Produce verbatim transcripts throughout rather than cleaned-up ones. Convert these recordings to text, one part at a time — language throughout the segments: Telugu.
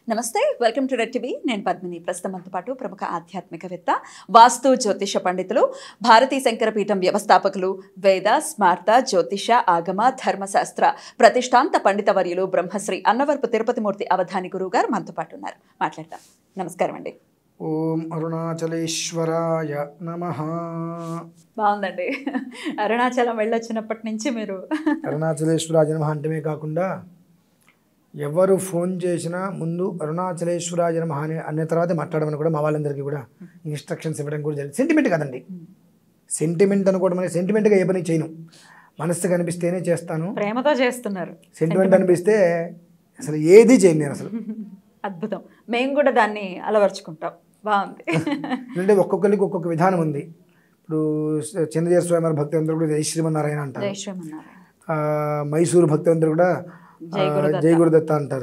నమస్తే, వెల్కమ్ టు రెడ్ టీవీ. నేను పద్మిని. ప్రస్తుతంతో పాటు ప్రముఖ ఆధ్యాత్మికవేత్త, వాస్తు జ్యోతిష పండితులు, భారతీ శంకరపీఠం వ్యవస్థాపకులు, వేద స్మార్త జ్యోతిష ఆగమ ధర్మశాస్త్ర ప్రతిష్టాంత పండిత వర్యులు బ్రహ్మశ్రీ అన్నవరపు తిరుపతిమూర్తి అవధాని గురువు గారు మనతో పాటు ఉన్నారు. మాట్లాడతాం. నమస్కారం అండి. ఓం అరుణాచలేశ్వరాయ నమః. బాగుందండి. అరుణాచలం వెళ్ళొచ్చినప్పటి నుంచి మీరు అరుణాచలేశ్వరాయ నమః అంటమే కాకుండా ఎవరు ఫోన్ చేసినా ముందు అరుణాచలేశ్వరాయ నమః అని అన్న తర్వాత మాట్లాడమని కూడా మా వాళ్ళందరికీ కూడా ఇన్స్ట్రక్షన్స్ ఇవ్వడం కూడా జరిగింది. సెంటిమెంట్ కదండి, సెంటిమెంట్ అనుకోవడం అనేది సెంటిమెంట్గా ఏ పని చేయను. మనస్సు కనిపిస్తేనే చేస్తాను, ప్రేమతో చేస్తున్నారు. సెంటిమెంట్ అనిపిస్తే అసలు ఏది చేయను నేను అసలు. అద్భుతం. మేము కూడా దాన్ని అలవర్చుకుంటాం. బాగుంది. అంటే ఒక్కొక్కరికి ఒక్కొక్క విధానం ఉంది. ఇప్పుడు చిన్నజీర స్వామి భక్తి అందరూ కూడా జై శ్రీమన్నారాయణ అంటారు. జై శ్రీమన్నారాయణ. మైసూరు భక్తి అందరూ కూడా జై గురుదత్త అంటారు.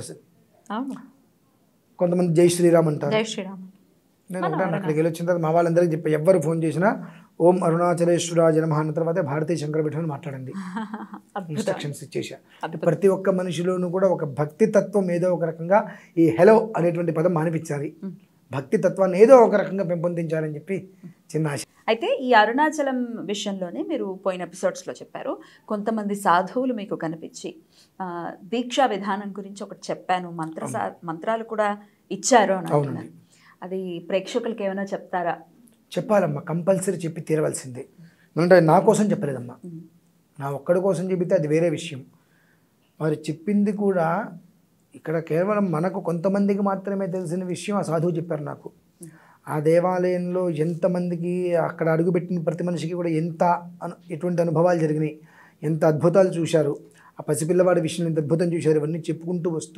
కొంతమంది జై శ్రీరామ్ అంటారు. జై శ్రీరామ్. నేను ఒకటే అక్కడికి వెళ్ళి వచ్చిన తర్వాత మా వాళ్ళందరికీ చెప్పి ఎవరు ఫోన్ చేసినా ఓం అరుణాచలేశ్వరాయ నమః అన్న తర్వాత భారతీయ శంకరపీఠం మాట్లాడండి ఇన్స్ట్రక్షన్స్ ఇచ్చేసా. ప్రతి ఒక్క మనిషిలోనూ కూడా ఒక భక్తి తత్వం ఏదో ఒక రకంగా ఈ హెలో అనేటువంటి పదం మానిపించాలి, భక్తి తత్వాన్ని ఏదో ఒక రకంగా పెంపొందించాలని చెప్పి చిన్న ఆశ. అయితే ఈ అరుణాచలం విషయంలోనే మీరు పోయిన ఎపిసోడ్స్లో చెప్పారు, కొంతమంది సాధువులు మీకు కనిపించి దీక్షా విధానం గురించి ఒకటి చెప్పాను, మంత్ర మంత్రాలు కూడా ఇచ్చారు అని అంటున్నారు. అది ప్రేక్షకులకి ఏమైనా చెప్తారా? చెప్పాలమ్మా, కంపల్సరీ చెప్పి తీరవలసిందే. అంటే నా కోసం చెప్పలేదమ్మా, నా ఒక్కడి కోసం చెబితే అది వేరే విషయం. వారు చెప్పింది కూడా ఇక్కడ కేవలం మనకు కొంతమందికి మాత్రమే తెలిసిన విషయం ఆ సాధువు చెప్పారు నాకు. ఆ దేవాలయంలో ఎంతమందికి అక్కడ అడుగుపెట్టిన ప్రతి మనిషికి కూడా ఎంత అను ఎటువంటి అనుభవాలు జరిగినాయి, ఎంత అద్భుతాలు చూశారు, ఆ పసిపిల్లవాడి విషయం ఎంత అద్భుతం చూశారు, ఇవన్నీ చెప్పుకుంటూ వస్తూ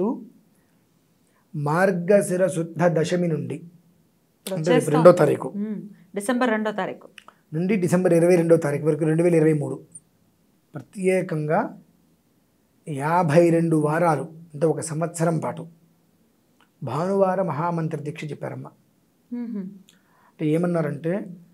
మార్గశిర శుద్ధ దశమి నుండి అంటే రెండో తారీఖు డిసెంబర్ రెండో తారీఖు నుండి డిసెంబర్ ఇరవై రెండో తారీఖు వరకు రెండు వేల ఇరవై మూడు ప్రత్యేకంగా యాభై రెండు వారాలు అంటే ఒక సంవత్సరం పాటు భానువార మహామంత్ర దీక్ష చెప్పారమ్మ. అంటే ఏమన్నారంటే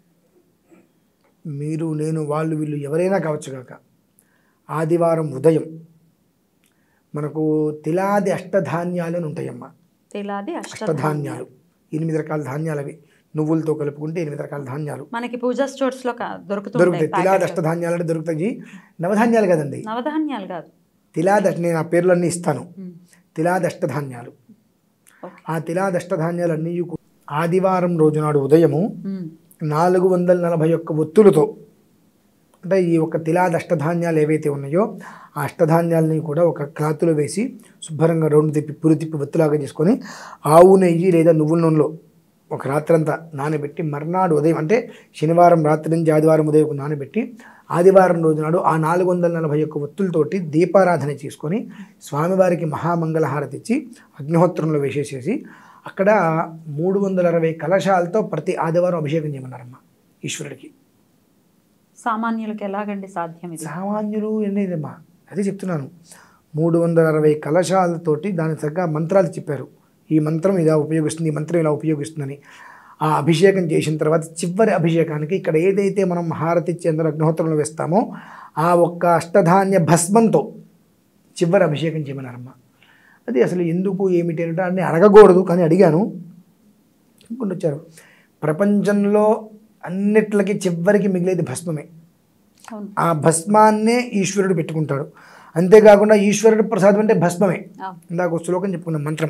మీరు నేను వాళ్ళు వీళ్ళు ఎవరైనా కావచ్చు కాక ఆదివారం ఉదయం మనకు తిలాది అష్టధాన్యాలు అని ఉంటాయమ్మా. తిలాది అష్టధాన్యాలు ఎనిమిది రకాల ధాన్యాలు, అవి నువ్వులతో కలుపుకుంటే ఎనిమిది రకాల ధాన్యాలు మనకి పూజా స్టోర్స్ లో దొరుకుతాయి. తిలాది అష్టధాన్యాలు అంటే దొరుకుతాయి, నవధాన్యాలు కదండి, నవధాన్యాలు కాదు, తిలాది. నేను ఆ పేర్లన్నీ ఇస్తాను. తిలాది అష్టధాన్యాలు. ఆ తిలాది అష్టధాన్యాలన్నీ ఆదివారం రోజు నాడు ఉదయము నాలుగు వందల నలభై ఒక్క ఒత్తులతో, అంటే ఈ ఒక తిలాది అష్టధాన్యాలు ఏవైతే ఉన్నాయో ఆ అష్టధాన్యాలని కూడా ఒక క్లాత్లో వేసి శుభ్రంగా రౌండ్ తిప్పి పురి తిప్పి ఒత్తులాగా చేసుకొని ఆవు నెయ్యి లేదా నువ్వుల నూనెలో ఒక రాత్రంతా నానబెట్టి మర్నాడు ఉదయం అంటే శనివారం రాత్రి నుంచి ఆదివారం ఉదయం నానబెట్టి ఆదివారం రోజు నాడు ఆ నాలుగు వందల నలభై ఒక్క ఒత్తులతోటి దీపారాధన చేసుకొని స్వామివారికి మహామంగళహారతి ఇచ్చి అగ్నిహోత్రంలో వేసేసేసి అక్కడ మూడు వందల అరవై కలశాలతో ప్రతి ఆదివారం అభిషేకం చేయమన్నారమ్మ ఈశ్వరుడికి. సామాన్యులకు ఎలాగండి సాధ్యం? సామాన్యులు అనేదమ్మా, అదే చెప్తున్నాను. మూడు వందల అరవై కలశాలతోటి దానికి తగ్గ మంత్రాలు చెప్పారు. ఈ మంత్రం ఇలా ఉపయోగిస్తుంది, ఈ మంత్రం ఇలా ఉపయోగిస్తుందని. ఆ అభిషేకం చేసిన తర్వాత చివరి అభిషేకానికి ఇక్కడ ఏదైతే మనం హారతి ఇచ్చి అందరూ అగ్నిహోత్రంలో వేస్తామో ఆ ఒక్క అష్టధాన్య భస్మంతో చివరి అభిషేకం చేయమన్నారమ్మ. అది అసలు ఎందుకు ఏమిటి అంటే అన్ని అడగకూడదు, కానీ అడిగాను. అనుకుంటూ వచ్చారు. ప్రపంచంలో అన్నిట్లకి చివరికి మిగిలేది భస్మమే. ఆ భస్మాన్నే ఈశ్వరుడు పెట్టుకుంటాడు. అంతేకాకుండా ఈశ్వరుడు ప్రసాదం అంటే భస్మమే. ఇందాక శ్లోకం చెప్పుకున్నాం మంత్రం,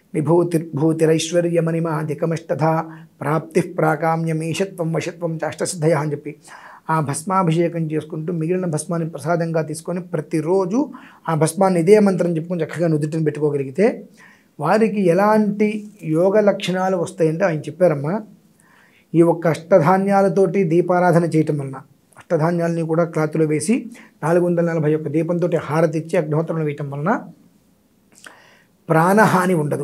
విభూతిర్భూతిరైశ్వర్యమణిమాధికమష్టధ ప్రాప్తి ప్రాకామ్యమీషత్వం వశత్వం చాష్టసిద్ధయ అని చెప్పి ఆ భస్మాభిషేకం చేసుకుంటూ మిగిలిన భస్మాన్ని ప్రసాదంగా తీసుకొని ప్రతిరోజు ఆ భస్మాన్ని ఇదే మంత్రం చెప్పుకొని చక్కగా నుదుటిని పెట్టుకోగలిగితే వారికి ఎలాంటి యోగ లక్షణాలు వస్తాయంటే ఆయన చెప్పారమ్మా. ఈ ఒక్క అష్టధాన్యాలతోటి దీపారాధన చేయటం వలన, అష్టధాన్యాలని కూడా క్లాత్లో వేసి నాలుగు వందల నలభై ఒక్క దీపంతో హారతి ఇచ్చి అగ్నిహోత్రంలో వేయటం వలన ప్రాణహాని ఉండదు.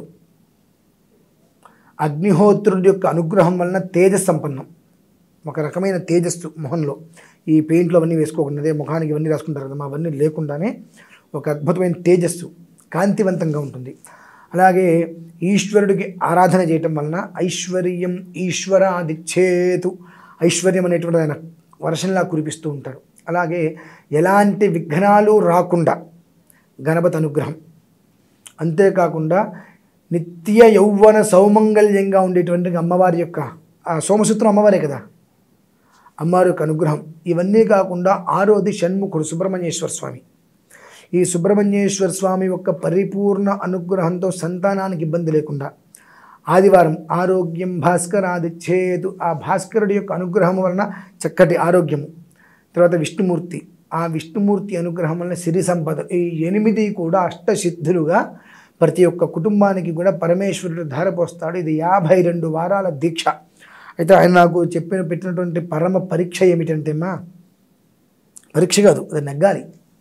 అగ్నిహోత్రుడి యొక్క అనుగ్రహం వలన తేజస్ సంపన్నం, ఒక రకమైన తేజస్సు మొహంలో. ఈ పెయింట్లు అవన్నీ వేసుకోకుండా అదే ముఖానికి ఇవన్నీ రాసుకుంటారు కదా, అవన్నీ లేకుండానే ఒక అద్భుతమైన తేజస్సు, కాంతివంతంగా ఉంటుంది. అలాగే ఈశ్వరుడికి ఆరాధన చేయటం వలన ఐశ్వర్యం ఈశ్వరాదిచ్చేతు, ఐశ్వర్యం అనేటువంటి ఆయన వర్షంలా కురిపిస్తూ ఉంటాడు. అలాగే ఎలాంటి విఘ్నాలు రాకుండా గణపతి అనుగ్రహం, అంతేకాకుండా నిత్య యౌవన సౌమంగళ్యంగా ఉండేటువంటి అమ్మవారి యొక్క ఆ సోమసూత్రం అమ్మవారే కదా, అమ్మవారి యొక్క అనుగ్రహం. ఇవన్నీ కాకుండా ఆరోది షణ్ముఖుడు సుబ్రహ్మణ్యేశ్వర స్వామి. ఈ సుబ్రహ్మణ్యేశ్వర స్వామి యొక్క పరిపూర్ణ అనుగ్రహంతో సంతానానికి ఇబ్బంది లేకుండా ఆదివారం ఆరోగ్యం భాస్కరాదిచ్చేతు, ఆ భాస్కరుడి యొక్క అనుగ్రహం వలన చక్కటి ఆరోగ్యము. తర్వాత విష్ణుమూర్తి, ఆ విష్ణుమూర్తి అనుగ్రహం వలన సిరి సంపద. ఈ ఎనిమిది కూడా అష్టసిద్ధులుగా ప్రతి ఒక్క కుటుంబానికి కూడా పరమేశ్వరుడు ధారపోస్తాడు. ఇది యాభై రెండు వారాల దీక్ష. అయితే ఆయన నాకు చెప్పిన పెట్టినటువంటి పరమ పరీక్ష ఏమిటంటే మా పరీక్ష కాదు, అది నెగ్గాలి.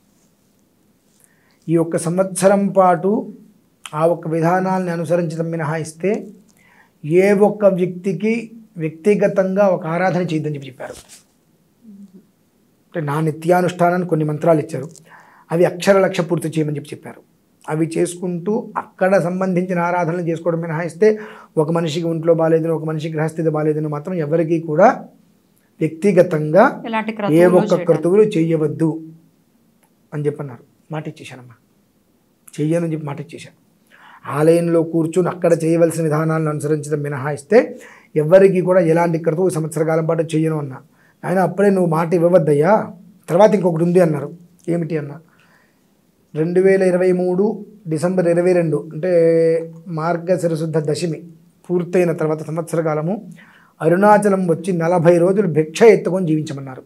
ఈ ఒక్క సంవత్సరం పాటు ఆ ఒక్క విధానాలను అనుసరించడం మినహాయిస్తే ఏ ఒక్క వ్యక్తికి వ్యక్తిగతంగా ఒక ఆరాధన చేయొద్దని చెప్పి చెప్పారు. అంటే నా నిత్యానుష్ఠానాన్ని కొన్ని మంత్రాలు ఇచ్చారు, అవి అక్షర లక్ష పూర్తి చేయమని చెప్పి చెప్పారు. అవి చేసుకుంటూ అక్కడ సంబంధించిన ఆరాధనలు చేసుకోవడం మినహాయిస్తే ఒక మనిషికి ఒంట్లో బాగాలేదని, ఒక మనిషికి గ్రహస్థితి బాగాలేదని మాత్రం ఎవరికీ కూడా వ్యక్తిగతంగా ఏ ఒక్క క్రతువులు చేయవద్దు అని చెప్పన్నారు. మాట ఇచ్చేశానమ్మా, చెయ్యనని చెప్పి మాట ఇచ్చేశాను. ఆలయంలో కూర్చుని అక్కడ చేయవలసిన విధానాలను అనుసరించడం మినహాయిస్తే ఎవరికి కూడా ఎలాంటి క్రతువు సంవత్సర కాలం పాటు చెయ్యను అన్నా. ఆయన అప్పుడే నువ్వు మాట ఇవ్వవద్దయ్యా, తర్వాత ఇంకొకటి ఉంది అన్నారు. ఏమిటి అన్న, రెండు వేల ఇరవై మూడు డిసెంబర్ ఇరవై రెండు అంటే మార్గశిరశుద్ధ దశమి పూర్తయిన తర్వాత సంవత్సర కాలము అరుణాచలం వచ్చి నలభై రోజులు భిక్ష ఎత్తుకొని జీవించమన్నారు.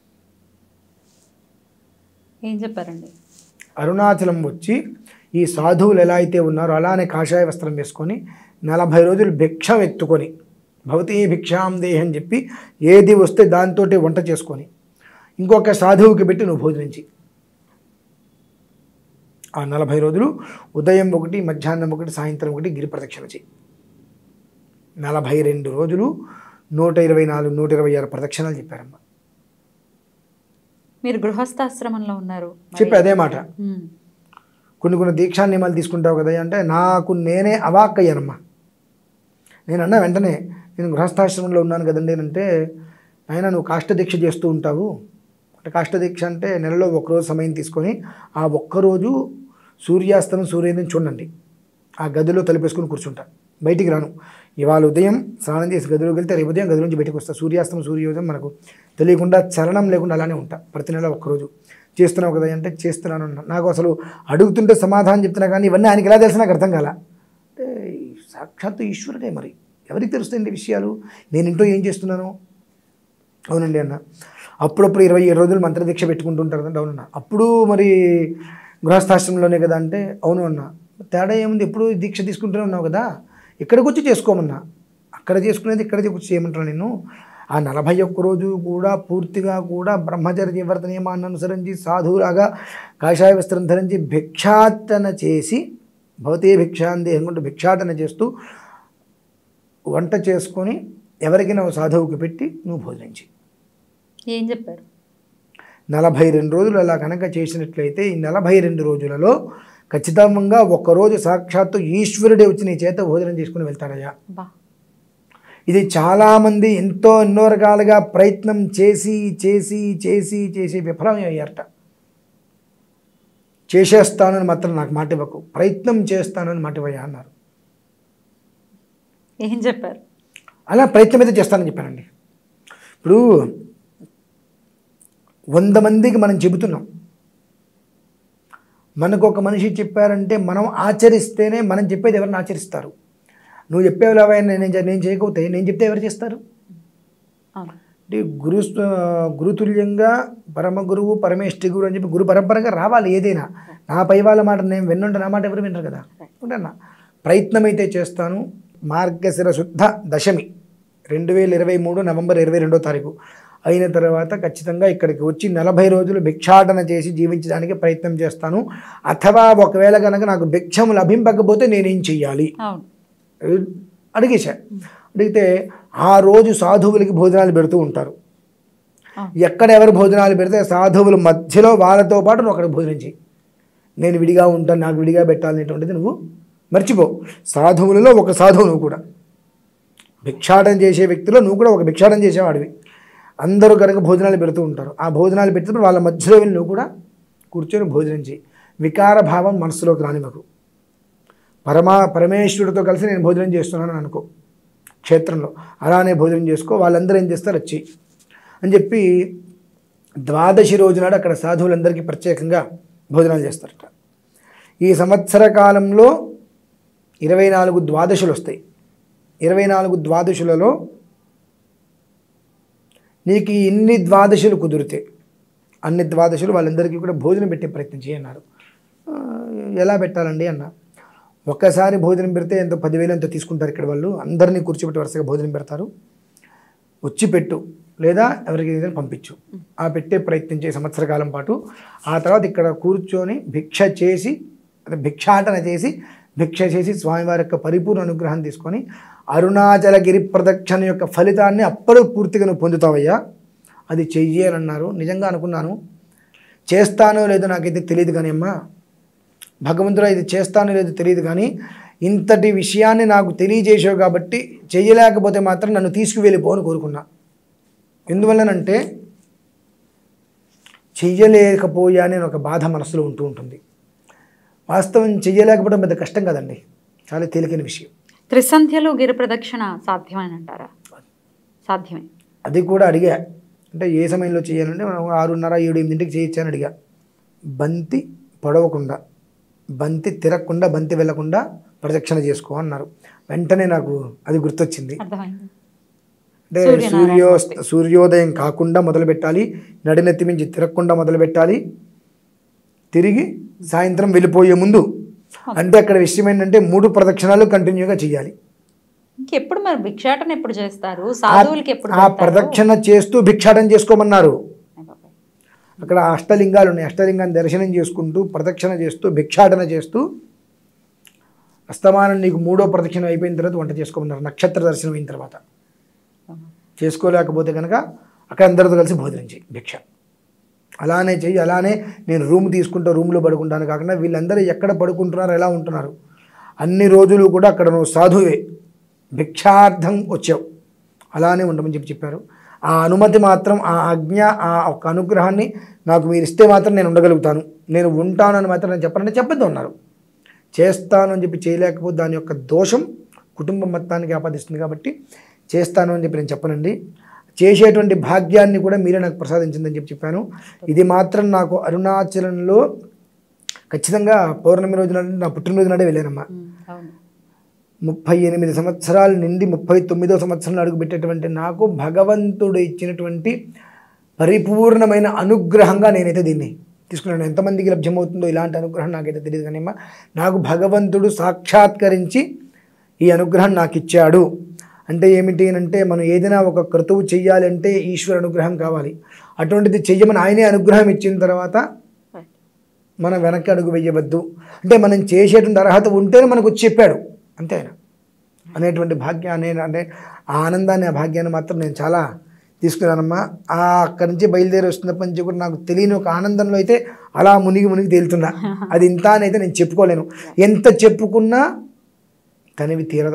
ఏం చెప్పారండి? అరుణాచలం వచ్చి ఈ సాధువులు ఎలా అయితే ఉన్నారో అలానే కాషాయ వస్త్రం వేసుకొని నలభై రోజులు భిక్షం ఎత్తుకొని భవతీ భిక్షాం దేహి అని చెప్పి ఏది వస్తే దాంతో వంట చేసుకొని ఇంకొక సాధువుకి పెట్టి నువ్వు భోజనించి ఆ నలభై రోజులు ఉదయం ఒకటి, మధ్యాహ్నం ఒకటి, సాయంత్రం ఒకటి గిరి ప్రదక్షిణ చేయి. నలభై రెండు రోజులు నూట ఇరవై నాలుగు నూట ఇరవై ఆరు ప్రదక్షిణాలు చెప్పారమ్మా. మీరు గృహస్థాశ్రమంలో ఉన్నారు చెప్పి అదే మాట. కొన్ని కొన్ని దీక్షా నియమాలు తీసుకుంటావు కదా అంటే నాకు నేనే అవాక్ అయ్యానమ్మా. నేను అన్నా వెంటనే, నేను గృహస్థాశ్రమంలో ఉన్నాను కదండి అంటే, అయినా నువ్వు కాష్టదీక్ష చేస్తూ ఉంటావు అంటే, కాష్టదీక్ష అంటే నెలలో ఒకరోజు సమయం తీసుకొని ఆ ఒక్కరోజు సూర్యాస్తమం సూర్యోదయం చూడండి, ఆ గదిలో తలుపేసుకొని కూర్చుంటా, బయటికి రాను. ఇవాళ ఉదయం స్నానం చేసి గదిలోకి వెళ్తే రేపు ఉదయం గది నుంచి బయటకు వస్తా. సూర్యాస్తమం సూర్యోదయం మనకు తెలియకుండా చలనం లేకుండా అలానే ఉంటా. ప్రతి నెల ఒక్కరోజు చేస్తున్నావు కదా అంటే చేస్తున్నాను అన్నా. నాకు అసలు అడుగుతుంటే సమాధానం చెప్తున్నా కానీ ఇవన్నీ ఆయనకి ఎలా తెలిసి నాకు అర్థం కాల. అంటే సాక్షాత్తు ఈశ్వరుడే, మరి ఎవరికి తెలుస్తాయండి విషయాలు? నేను ఇంట్లో ఏం చేస్తున్నాను? అవునండి అన్న. అప్పుడప్పుడు ఇరవై ఏడు రోజులు మంత్రదీక్ష పెట్టుకుంటుంటారు కదండి. అవునన్నా. అప్పుడు మరి గృహస్థాశ్రమంలోనే కదా అంటే అవును అన్న. తేడా ఏముంది? ఎప్పుడు దీక్ష తీసుకుంటూనే ఉన్నావు కదా, ఇక్కడికి వచ్చి చేసుకోమన్నా. అక్కడ చేసుకునేది ఇక్కడ వచ్చి చేయమంటాను నేను. ఆ నలభై ఒక్క రోజు కూడా పూర్తిగా కూడా బ్రహ్మచర్య వ్రత నియమాన్ని అనుసరించి సాధువులాగా కాషాయ వస్త్రం ధరించి భిక్షాటన చేసి భవతే భిక్షాంది అనుకుంటూ భిక్షాటన చేస్తూ వంట చేసుకొని ఎవరికైనా సాధువుకి పెట్టి నువ్వు భోజనించి. ఏం చెప్పారు? నలభై రెండు రోజులు అలా కనుక చేసినట్లయితే ఈ నలభై రెండు రోజులలో ఖచ్చితంగా ఒక్కరోజు సాక్షాత్తు ఈశ్వరుడే వచ్చి నీ చేత భోజనం చేసుకుని వెళ్తాడయ్యా. ఇది చాలామంది ఎంతో ఎన్నో రకాలుగా ప్రయత్నం చేసి చేసి చేసి చేసి విఫలమయ్యారట. చేసేస్తానని మాత్రం నాకు మాట ఇవ్వకు, ప్రయత్నం చేస్తానని మాట ఇవ్వయ్యా అన్నారు. ఏం చెప్పారు? అలా ప్రయత్నం అయితే చేస్తానని చెప్పానండి. ఇప్పుడు వంద మందికి మనం చెబుతున్నాం, మనకు ఒక మనిషి చెప్పారంటే మనం ఆచరిస్తేనే మనం చెప్పేది ఎవరిని ఆచరిస్తారు. నువ్వు చెప్పేవా నేను నేను చేయకపోతే నేను చెప్తే ఎవరు చేస్తారు? అంటే గురు గురుతుల్యంగా పరమ గురువు పరమేష్ఠి గురు అని చెప్పి గురు పరంపరగా రావాలి ఏదైనా. నా పై వాళ్ళ మాట నేను వెన్నుంటే నా మాట ఎవరు వినరు కదా. ఉంటానా ప్రయత్నం అయితే చేస్తాను. మార్గశిర శుద్ధ దశమి రెండు వేల ఇరవై మూడు నవంబర్ ఇరవై రెండో తారీఖు అయిన తర్వాత ఖచ్చితంగా ఇక్కడికి వచ్చి నలభై రోజులు భిక్షాటన చేసి జీవించడానికి ప్రయత్నం చేస్తాను. అథవా ఒకవేళ కనుక నాకు భిక్షం లభింపకపోతే నేనేం చెయ్యాలి అడిగేశా. అడిగితే ఆ రోజు సాధువులకి భోజనాలు పెడుతూ ఉంటారు. ఎక్కడ ఎవరు భోజనాలు పెడితే సాధువుల మధ్యలో వాళ్ళతో పాటు నువ్వు అక్కడ భోజనం చేయి. నేను విడిగా ఉంటాను, నాకు విడిగా పెట్టాలనేటువంటిది నువ్వు మర్చిపో. సాధువులలో ఒక సాధువు నువ్వు కూడా, భిక్షాటన చేసే వ్యక్తిలో నువ్వు కూడా ఒక భిక్షాటన చేసేవాడివి. అందరూ కనుక భోజనాలు పెడుతూ ఉంటారు. ఆ భోజనాలు పెట్టినప్పుడు వాళ్ళ మధ్యలో వెళ్ళి నువ్వు కూడా కూర్చొని భోజనం చేయి. వికార భావం మనసులోకి రానివ్వకు. పరమా పరమేశ్వరుడితో కలిసి నేను భోజనం చేస్తున్నాను అనుకో క్షేత్రంలో, అలానే భోజనం చేసుకో, వాళ్ళందరూ ఏం చేస్తారు వచ్చి అని చెప్పి ద్వాదశి రోజు నాడు అక్కడ సాధువులందరికీ ప్రత్యేకంగా భోజనాలు చేస్తారట. ఈ సంవత్సర కాలంలో ఇరవై నాలుగు ద్వాదశులు వస్తాయి. ఇరవై నాలుగు ద్వాదశులలో నీకు ఇన్ని ద్వాదశులు కుదిరితే అన్ని ద్వాదశులు వాళ్ళందరికీ కూడా భోజనం పెట్టే ప్రయత్నం చేయన్నారు. ఎలా పెట్టాలండి అన్న, ఒక్కసారి భోజనం పెడితే ఎంతో పదివేలు ఎంతో తీసుకుంటారు ఇక్కడ వాళ్ళు, అందరినీ కూర్చోబెట్టి వరుసగా భోజనం పెడతారు. వచ్చి పెట్టు లేదా ఎవరికి ఏదైనా పంపించు, ఆ పెట్టే ప్రయత్నం చేసి సంవత్సర కాలం పాటు. ఆ తర్వాత ఇక్కడ కూర్చొని భిక్ష చేసి భిక్షాటన చేసి భిక్ష చేసి స్వామివారి యొక్క పరిపూర్ణ అనుగ్రహం తీసుకొని అరుణాచల గిరి ప్రదక్షిణ యొక్క ఫలితాన్ని అప్పుడు పూర్తిగా నువ్వు పొందుతావయ్యా, అది చెయ్యాలన్నారు. నిజంగా అనుకున్నాను, చేస్తానో లేదో నాకైతే తెలియదు కానీ అమ్మా భగవంతుడు ఇది చేస్తానో లేదో తెలియదు కానీ ఇంతటి విషయాన్ని నాకు తెలియజేసావు కాబట్టి చెయ్యలేకపోతే మాత్రం నన్ను తీసుకువెళ్ళిపోని కోరుకున్నా. ఎందువల్లనంటే చెయ్యలేకపోయానే ఒక బాధ మనసులో ఉంటూ ఉంటుంది. వాస్తవం చెయ్యలేకపోవడం పెద్ద కష్టం కదండి, చాలా తేలికైన విషయం. త్రిసంధ్యలు గిరి ప్రదక్షిణ సాధ్యమేనంటారా? సాధ్యమే. అది కూడా అడిగా, అంటే ఏ సమయంలో చేయాలంటే మనం ఆరున్నర ఏడు ఎనిమిదింటికి చేయొచ్చని అడిగా. బంతి పొడవకుండా, బంతి తిరగకుండా, బంతి వెళ్ళకుండా ప్రదక్షిణ చేసుకో అన్నారు. వెంటనే నాకు అది గుర్తొచ్చింది. అంటే సూర్యో సూర్యోదయం కాకుండా మొదలు పెట్టాలి, నడినెత్తి మించి తిరగకుండా మొదలు పెట్టాలి, తిరిగి సాయంత్రం వెళ్ళిపోయే ముందు. అంటే అక్కడ విషయం ఏంటంటే మూడు ప్రదక్షిణాలు కంటిన్యూగా చేయాలి. ఎప్పుడు మరి భిక్షాటన ఎప్పుడు చేస్తారు? సాధువులకి ఎప్పుడు? ఆ ప్రదక్షిణ చేస్తూ భిక్షాటన చేసుకోమన్నారు. అక్కడ అష్టలింగాలు ఉన్నాయి, అష్టలింగాన్ని దర్శనం చేసుకుంటూ ప్రదక్షిణ చేస్తూ భిక్షాటన చేస్తూ అస్తమానం నీకు మూడో ప్రదక్షిణ అయిపోయిన తర్వాత వంట చేసుకోమన్నారు. నక్షత్ర దర్శనం అయిన తర్వాత చేసుకోలేకపోతే కనుక అక్కడ అందరితో కలిసి భోజనం చేయి, భిక్ష అలానే చెయ్యి. అలానే నేను రూమ్ తీసుకుంటా, రూమ్లో పడుకుంటాను కాకుండా వీళ్ళందరూ ఎక్కడ పడుకుంటున్నారు, ఎలా ఉంటున్నారు, అన్ని రోజులు కూడా అక్కడ నువ్వు సాధువే, భిక్షార్థం వచ్చావు, అలానే ఉండమని చెప్పి చెప్పారు. ఆ అనుమతి మాత్రం, ఆ ఆజ్ఞ, ఆ ఒక అనుగ్రహాన్ని నాకు మీరు ఇస్తే మాత్రం నేను ఉండగలుగుతాను, నేను ఉంటాను అని మాత్రం నేను చెప్పాలంటే చెప్పద్దు అన్నారు. చేస్తాను అని చెప్పి చేయలేకపోతే దాని యొక్క దోషం కుటుంబం మొత్తానికి ఆపాదిస్తుంది కాబట్టి చేస్తాను అని చెప్పి నేను చెప్పనండి. చేసేటువంటి భాగ్యాన్ని కూడా మీరే నాకు ప్రసాదించిందని చెప్పి చెప్పాను. ఇది మాత్రం నాకు అరుణాచలంలో ఖచ్చితంగా పౌర్ణమి రోజు నాడు, నా పుట్టినరోజు నాడే వెళ్ళానమ్మా. ముప్పై ఎనిమిది సంవత్సరాలు నిండి ముప్పై తొమ్మిదో సంవత్సరంలో అడుగుపెట్టేటువంటి నాకు భగవంతుడు ఇచ్చినటువంటి పరిపూర్ణమైన అనుగ్రహంగా నేనైతే దీన్ని తీసుకున్నాను. ఎంతమందికి లభ్యమవుతుందో ఇలాంటి అనుగ్రహం నాకైతే తెలియదు కానీ అమ్మా, నాకు భగవంతుడు సాక్షాత్కరించి ఈ అనుగ్రహం నాకు ఇచ్చాడు. అంటే ఏమిటి అంటే మనం ఏదైనా ఒక క్రతువు చెయ్యాలంటే ఈశ్వర అనుగ్రహం కావాలి. అటువంటిది చెయ్యమని ఆయనే అనుగ్రహం ఇచ్చిన తర్వాత మనం వెనక్కి అడుగు వేయవద్దు. అంటే మనం చేసేటువంటి అర్హత ఉంటేనే మనకు వచ్చి చెప్పాడు అంతే ఆయన అనేటువంటి భాగ్యాన్ని, అంటే ఆ ఆనందాన్ని, ఆ భాగ్యాన్ని మాత్రం నేను చాలా తీసుకున్నానమ్మా. ఆ అక్కడి నుంచి బయలుదేరి వస్తున్నప్పటి నుంచి కూడా నాకు తెలియని ఒక ఆనందంలో అయితే అలా మునిగి మునిగి తేలుతున్నా. అది ఇంత అని అయితే నేను చెప్పుకోలేను, ఎంత చెప్పుకున్నా తనివి తీరదు.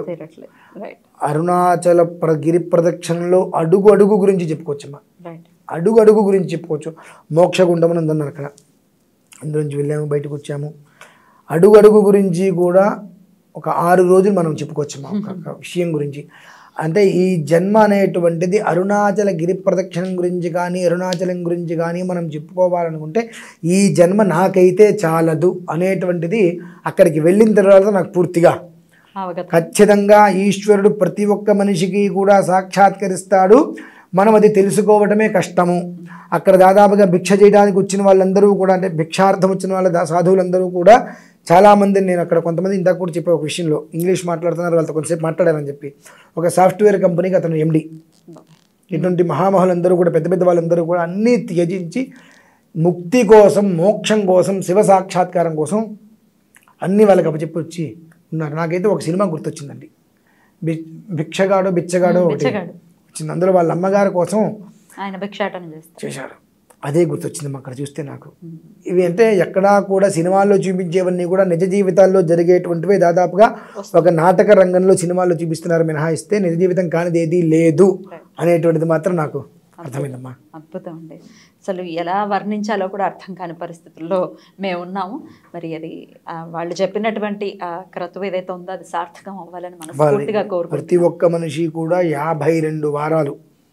అరుణాచల ప్ర గిరి ప్రదక్షిణలో అడుగు అడుగు గురించి చెప్పుకోవచ్చమ్మా, అడుగు అడుగు గురించి చెప్పుకోవచ్చు. మోక్షగుండం అని ఉందన్నారు అక్కడ, అందులోంచి వెళ్ళాము, బయటకు వచ్చాము. అడుగు అడుగు గురించి కూడా ఒక ఆరు రోజులు మనం చెప్పుకోవచ్చమ్మా ఒక విషయం గురించి. అంటే ఈ జన్మ అనేటువంటిది అరుణాచల గిరి ప్రదక్షిణం గురించి కానీ అరుణాచలం గురించి కానీ మనం చెప్పుకోవాలనుకుంటే ఈ జన్మ నాకైతే చాలదు అనేటువంటిది అక్కడికి వెళ్ళిన తర్వాత నాకు పూర్తిగా ఖచ్చితంగా ఈశ్వరుడు ప్రతి ఒక్క మనిషికి కూడా సాక్షాత్కరిస్తాడు. మనం అది తెలుసుకోవటమే కష్టము. అక్కడ దాదాపుగా భిక్ష చేయడానికి వచ్చిన వాళ్ళందరూ కూడా, అంటే భిక్షార్థం వచ్చిన వాళ్ళ సాధువులందరూ కూడా చాలామంది, నేను అక్కడ కొంతమంది ఇందాక కూడా చెప్పే ఒక విషయంలో ఇంగ్లీష్ మాట్లాడుతున్నారు, వాళ్ళతో కొంతసేపు మాట్లాడారని చెప్పి ఒక సాఫ్ట్వేర్ కంపెనీకి అతను ఎండి. ఇటువంటి మహామహులందరూ కూడా, పెద్ద పెద్ద వాళ్ళందరూ కూడా అన్నీ త్యజించి ముక్తి కోసం, మోక్షం కోసం, శివ సాక్షాత్కారం కోసం అన్నీ వాళ్ళకి అప్పచెప్పి వచ్చి ఉన్నారు. నాకైతే ఒక సినిమా గుర్తొచ్చిందండి, బి భిక్షగాడో బిచ్చగాడో ఒకటి వచ్చింది. అందులో వాళ్ళ అమ్మగారి కోసం ఆయన భిక్షాటన చేశాడు. అదే గుర్తొచ్చింది అక్కడ చూస్తే నాకు. ఇవి అంటే ఎక్కడా కూడా సినిమాల్లో చూపించేవన్నీ కూడా నిజ జీవితాల్లో జరిగేటువంటివే దాదాపుగా ఒక నాటక రంగంలో సినిమాల్లో చూపిస్తున్నారు మినహాయిస్తే నిజ జీవితం కానిది ఏదీ లేదు అనేటువంటిది మాత్రం నాకు అర్థమైందమ్మా. అద్భుతం అండి. అసలు ఎలా వర్ణించాలో కూడా అర్థం కాని పరిస్థితుల్లో మేము ఉన్నాము. మరి అది ఆ, వాళ్ళు చెప్పినటువంటి ఆ క్రతువు ఏదైతే ఉందో అది సార్థకం అవ్వాలని మనస్ఫూర్తిగా కోరుకుంటున్నాం. ప్రతి ఒక్క మనిషి కూడా యాభై రెండు వారాలు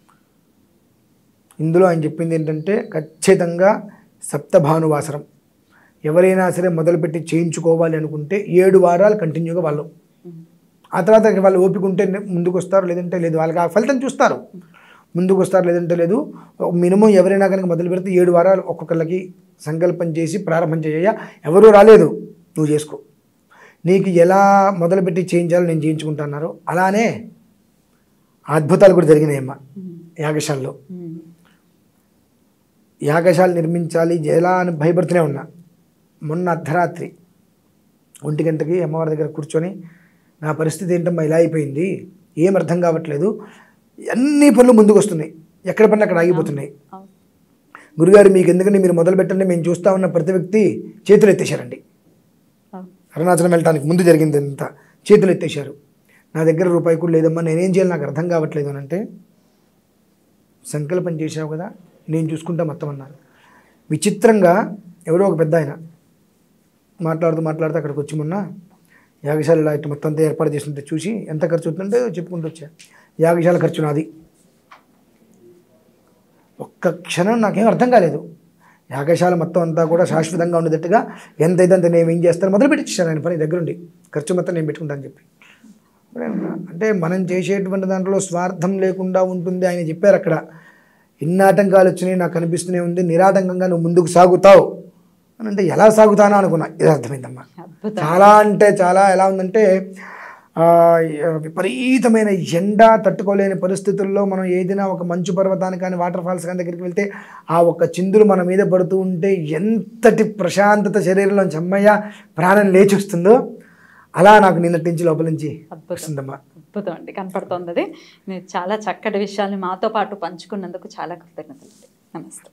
ఇందులో ఆయన చెప్పింది ఏంటంటే ఖచ్చితంగా సప్తభానువాసరం ఎవరైనా సరే మొదలుపెట్టి చేయించుకోవాలి అనుకుంటే ఏడు వారాలు కంటిన్యూగా వాళ్ళు, ఆ తర్వాత వాళ్ళు ఓపిక ఉంటే ముందుకు వస్తారు, లేదంటే లేదు. వాళ్ళకి ఆ ఫలితం చూస్తారు, ముందుకు వస్తారు లేదంటే లేదు. మినిమం ఎవరైనా కనుక మొదలు పెడితే ఏడు వారాలు ఒక్కొక్కరికి సంకల్పం చేసి ప్రారంభం చేయ. ఎవరూ రాలేదు, నువ్వు చేసుకో, నీకు ఎలా మొదలుపెట్టి చేయించాలో నేను చేయించుకుంటున్నారో అలానే అద్భుతాలు కూడా జరిగినాయమ్మా యాగశాలలో. యాగశాల నిర్మించాలి ఎలా అని భయపడుతూనే ఉన్నా. మొన్న అర్ధరాత్రి ఒంటి గంటకి అమ్మవారి దగ్గర కూర్చొని నా పరిస్థితి ఏంటమ్మా ఇలా అయిపోయింది, ఏం అర్థం కావట్లేదు, అన్ని పనులు ముందుకు వస్తున్నాయి, ఎక్కడ పని అక్కడ ఆగిపోతున్నాయి. గురుగారు మీకు ఎందుకంటే మీరు మొదలు పెట్టండి, మేము చూస్తా ఉన్న ప్రతి వ్యక్తి చేతులు ఎత్తేసారండి. అరుణాచలం వెళ్ళటానికి ముందు జరిగింది అంతా చేతులు ఎత్తేసారు. నా దగ్గర రూపాయి కూడా లేదమ్మా, నేనేం చేయాలి నాకు అర్థం కావట్లేదు అని అంటే, సంకల్పం చేసావు కదా నేను చూసుకుంటా మొత్తం అన్నారు. విచిత్రంగా ఎవరో ఒక పెద్ద ఆయన మాట్లాడుతూ మాట్లాడుతూ అక్కడికి వచ్చి మొన్న యాగశాల ఇలా ఇటు మొత్తం అంతా ఏర్పాటు చేస్తుంటే చూసి ఎంత ఖర్చు అవుతుందంటే చెప్పుకుంటూ వచ్చా. యాగశాల ఖర్చు నాది. ఒక్క క్షణం నాకేం అర్థం కాలేదు. యాగశాల మొత్తం అంతా కూడా శాశ్వతంగా ఉండేటట్టుగా ఎంతైతే అంత నేను ఏం చేస్తాను మొదలుపెట్టించాను ఆయన పని దగ్గరుండి, ఖర్చు మొత్తం నేను పెట్టుకుంటాను చెప్పి. అంటే మనం చేసేటువంటి దాంట్లో స్వార్థం లేకుండా ఉంటుంది ఆయన చెప్పారు అక్కడ. ఎన్ని ఆటంకాలు వచ్చినాయి నాకు అనిపిస్తూనే ఉంది, నిరాటంకంగా నువ్వు ముందుకు సాగుతావు అని అంటే ఎలా సాగుతానో అనుకున్నా. ఇది అర్థమైందమ్మా. చాలా అంటే చాలా ఎలా ఉందంటే విపరీతమైన ఎండ తట్టుకోలేని పరిస్థితుల్లో మనం ఏదైనా ఒక మంచు పర్వతానికి కానీ వాటర్ ఫాల్స్ కానీ దగ్గరికి వెళ్తే ఆ ఒక్క చిందులు మన మీద పడుతూ ఉంటే ఎంతటి ప్రశాంతత శరీరంలో చెమ్మయ్య ప్రాణం లేచి వస్తుందో అలా నాకు నిన్నటి నుంచి లోపల నుంచి వస్తుందమ్మా. అద్భుతం అండి, కనపడుతుంది. అది మీరు చాలా చక్కటి విషయాన్ని మాతో పాటు పంచుకున్నందుకు చాలా కృతజ్ఞతలు. నమస్తే.